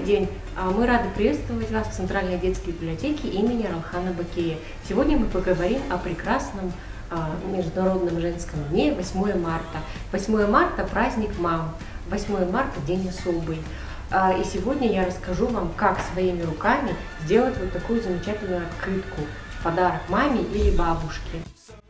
день! Мы рады приветствовать вас в Центральной детской библиотеке имени Оралхана Бакея. Сегодня мы поговорим о прекрасном Международном женском дне 8 марта. 8 марта – праздник мам, 8 марта – день особый. И сегодня я расскажу вам, как своими руками сделать вот такую замечательную открытку в подарок маме или бабушке.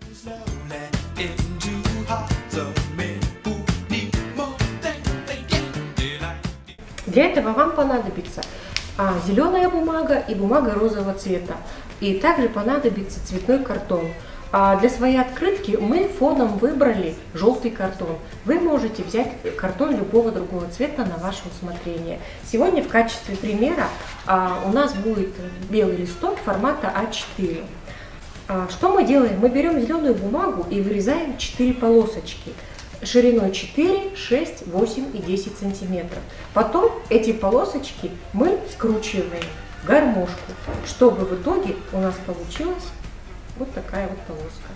Для этого вам понадобится зеленая бумага и бумага розового цвета. И также понадобится цветной картон. Для своей открытки мы фоном выбрали желтый картон. Вы можете взять картон любого другого цвета на ваше усмотрение. Сегодня в качестве примера у нас будет белый листок формата А4. Что мы делаем? Мы берем зеленую бумагу и вырезаем 4 полосочки шириной 4, 6, 8 и 10 сантиметров. Потом эти полосочки мы скручиваем в гармошку, чтобы в итоге у нас получилась вот такая вот полоска.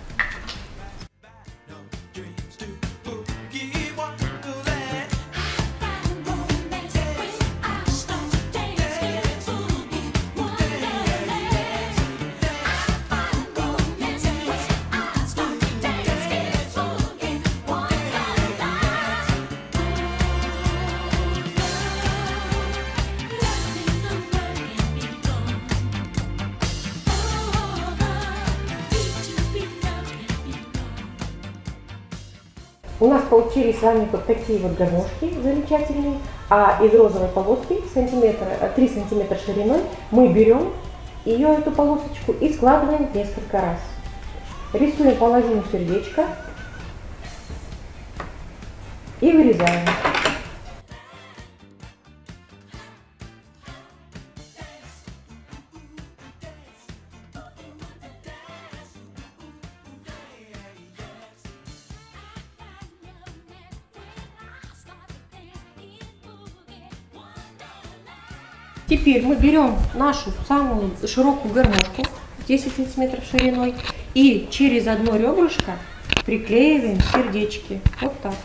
У нас получились с вами вот такие вот гармошки замечательные, а из розовой полоски 3 сантиметра шириной мы берем ее, эту полосочку, и складываем несколько раз. Рисуем половину сердечка и вырезаем. Теперь мы берем нашу самую широкую гармошку 10 сантиметров шириной и через одно ребрышко приклеиваем сердечки. Вот так.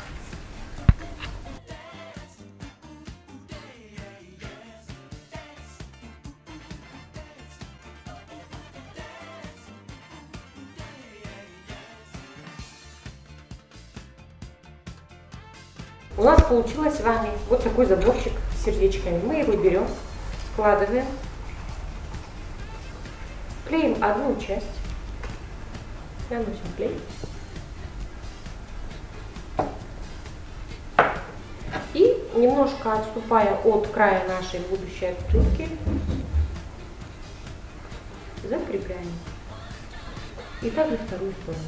У нас получилось с вами вот такой заборчик с сердечками. Мы его берем, складываем, клеим одну часть, наносим клей и, немножко отступая от края нашей будущей открытки, закрепляем. И также вторую сторону.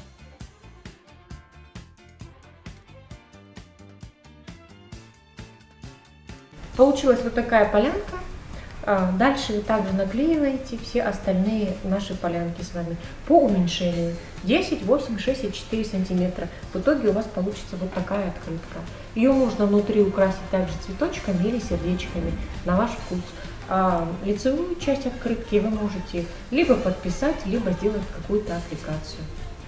Получилась вот такая полянка. Дальше вы также наклеиваете все остальные наши полянки с вами по уменьшению. 10, 8, 6 и 4 сантиметра. В итоге у вас получится вот такая открытка. Ее можно внутри украсить также цветочками или сердечками на ваш вкус. Лицевую часть открытки вы можете либо подписать, либо сделать какую-то аппликацию.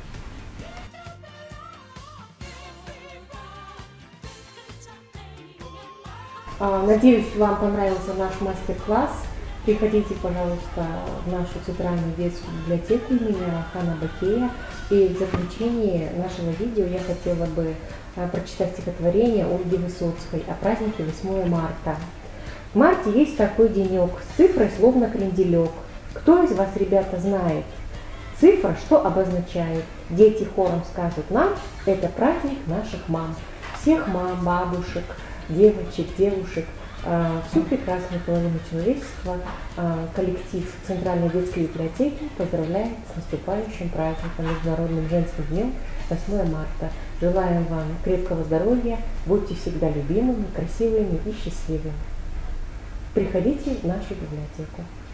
Надеюсь, вам понравился наш мастер-класс. Приходите, пожалуйста, в нашу Центральную детскую библиотеку имени Оралхана Бакея. И в заключении нашего видео я хотела бы прочитать стихотворение Ольги Высоцкой о празднике 8 марта. В марте есть такой денек, с цифрой словно кренделек. Кто из вас, ребята, знает? Цифра что обозначает? Дети хором скажут нам, это праздник наших мам. Всех мам, бабушек, девочек, девушек, всю прекрасную половину человечества коллектив Центральной детской библиотеки поздравляет с наступающим праздником, Международным женским днем 8 марта. Желаем вам крепкого здоровья, будьте всегда любимыми, красивыми и счастливыми. Приходите в нашу библиотеку.